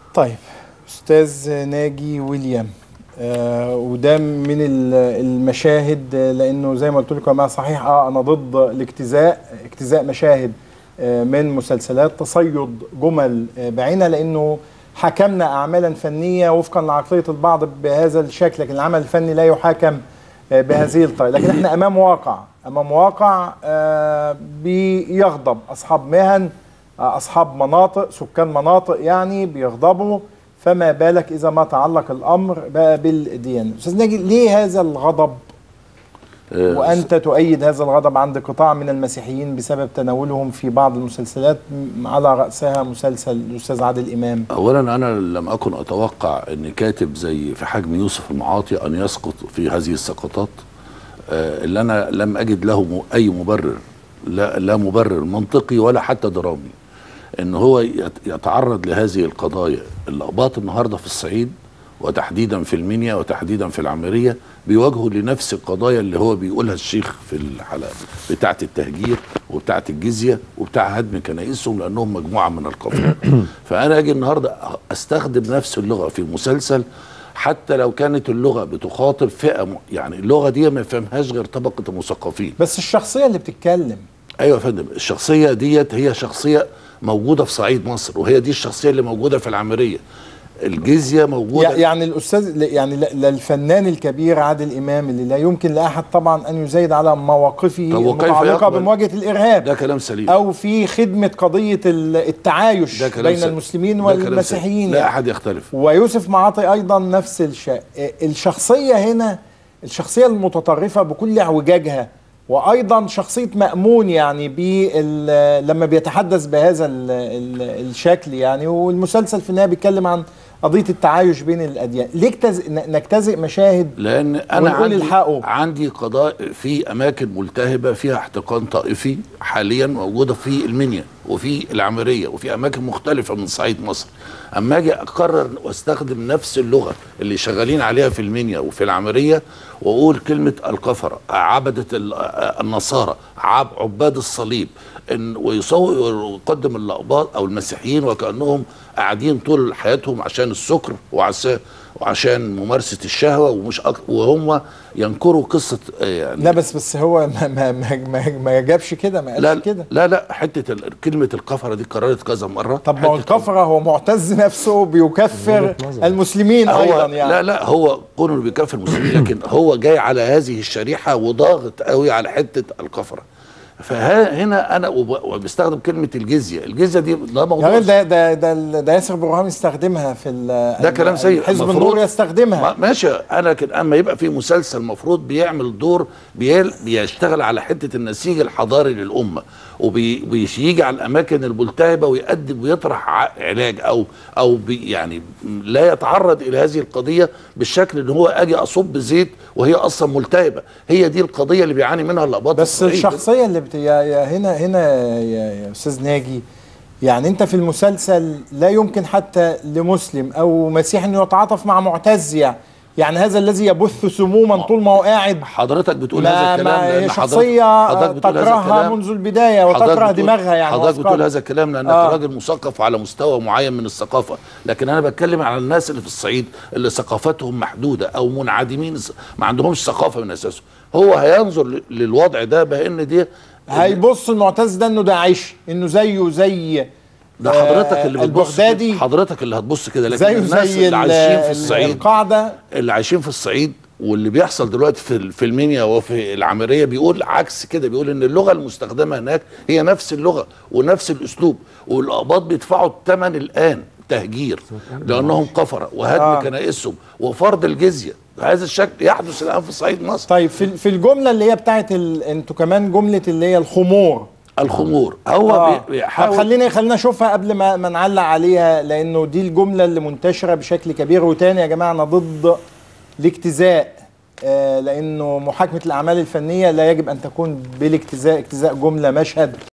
طيب أستاذ ناجي ويليام، وده من المشاهد، لأنه زي ما قلت لكم ما صحيح أنا ضد اجتزاء مشاهد من مسلسلات، تصيد جمل بعينها، لأنه حكمنا أعمالا فنية وفقا لعقلية البعض بهذا الشكل، لكن العمل الفني لا يحاكم بهذه الطريقة. لكن احنا أمام واقع بيغضب أصحاب مهن، أصحاب مناطق، سكان مناطق يعني بيغضبوا، فما بالك إذا ما تعلق الأمر بقى بالديانة. أستاذ ناجي، ليه هذا الغضب وأنت تؤيد هذا الغضب عند قطاع من المسيحيين بسبب تناولهم في بعض المسلسلات على رأسها مسلسل الأستاذ عادل إمام؟ أولا أنا لم أكن أتوقع أن كاتب زي في حجم يوسف المعاطي أن يسقط في هذه السقطات، اللي أنا لم أجد له أي مبرر، لا مبرر منطقي ولا حتى درامي ان هو يتعرض لهذه القضايا. الأقباط النهارده في الصعيد وتحديدا في المنيا وتحديدا في العمريه بيواجهوا لنفس القضايا اللي هو بيقولها الشيخ في الحلقه بتاعه التهجير وبتاعه الجزيه وبتاع هدم كنائسهم لانهم مجموعه من القبائل. فانا اجي النهارده استخدم نفس اللغه في مسلسل حتى لو كانت اللغه بتخاطب فئه، يعني اللغه دي ما يفهمهاش غير طبقه المثقفين. بس الشخصيه اللي بتتكلم، ايوه يا فندم، الشخصيه ديت هي شخصيه موجوده في صعيد مصر، وهي دي الشخصيه اللي موجوده في العمريه. الجزيه موجوده، يعني الاستاذ، يعني للفنان الكبير عادل امام اللي لا يمكن لاحد طبعا ان يزايد على مواقفه المتعلقه بمواجهه الارهاب، ده كلام سليم، او في خدمه قضيه التعايش بين المسلمين والمسيحيين، لا احد يختلف. ويوسف معاطي ايضا نفس الشيء. الشخصيه هنا الشخصيه المتطرفه بكل اعوجاجها، وايضا شخصيه مأمون يعني لما بيتحدث بهذا الشكل يعني، والمسلسل في النهايه بيتكلم عن قضيه التعايش بين الاديان. ليه نجتزئ مشاهد؟ لان انا عندي قضاء في اماكن ملتهبه فيها احتقان طائفي حاليا موجوده في المنيا وفي العمريه وفي اماكن مختلفه من صعيد مصر. اما اجي اقرر واستخدم نفس اللغه اللي شغالين عليها في المنيا وفي العمريه واقول كلمه الكفره، عبده النصارى، عباد الصليب، ويقدم الأقباط او المسيحيين وكانهم قاعدين طول حياتهم عشان السكر وعشان ممارسه الشهوه ومش وهم ينكروا قصه يعني. لا بس هو ما جابش كده، ما قالش كده. لا حته كلمه الكفره دي اتكررت كذا مره. طب ما هو الكفره هو معتز نفسه بيكفر المسلمين ايضا يعني. لا هو كونه بيكفر المسلمين لكن هو جاي على هذه الشريحه وضاغط قوي على حته الكفره. فهنا انا وبستخدم كلمه الجزيه دي، ده موضوع يعني ده ياسر برهان يستخدمها في ده كلام سيء. حزب النور يستخدمها ماشي. انا اما يبقى في مسلسل مفروض بيعمل دور بيشتغل على حته النسيج الحضاري للامه وبيجي على الاماكن الملتهبه ويقدم ويطرح علاج او يعني لا يتعرض الى هذه القضيه بالشكل ان هو اجي اصب زيت وهي اصلا ملتهبه. هي دي القضيه اللي بيعاني منها الأقباط. بس الشخصيه اللي هنا يا استاذ ناجي، يعني انت في المسلسل لا يمكن حتى لمسلم او مسيحي انه يتعاطف مع معتز، يعني هذا الذي يبث سموما طول ما هو قاعد. حضرتك بتقول هذا الكلام لان شخصيه تكرهها منذ البدايه وتكره دماغها يعني. حضرتك بتقول هذا الكلام لانك راجل مثقف على مستوى معين من الثقافه، لكن انا بتكلم على الناس اللي في الصعيد اللي ثقافتهم محدوده او منعدمين، ما عندهمش ثقافه من اساسه. هو هينظر للوضع ده بان دي هيبص المعتز ده انه داعش، انه زي ده حضرتك اللي بتبص، حضرتك اللي هتبص كده، لكن الناس اللي عايشين في الصعيد، القاعده اللي عايشين في الصعيد واللي بيحصل دلوقتي في المنيا وفي العمريه بيقول عكس كده، بيقول ان اللغه المستخدمه هناك هي نفس اللغه ونفس الاسلوب، والاقباط بيدفعوا الثمن الان تهجير لانهم كفره وهدم كنائسهم وفرض الجزيه. هذا الشكل يحدث الان في صعيد مصر. طيب في الجمله اللي هي بتاعت انتوا كمان جمله اللي هي الخمور هو بيحاول. خلينا نشوفها قبل ما نعلق عليها، لانه دي الجمله اللي منتشره بشكل كبير. وتاني يا جماعه انا ضد الاجتزاء، لانه محاكمه الاعمال الفنيه لا يجب ان تكون بالاجتزاء، اجتزاء جمله مشهد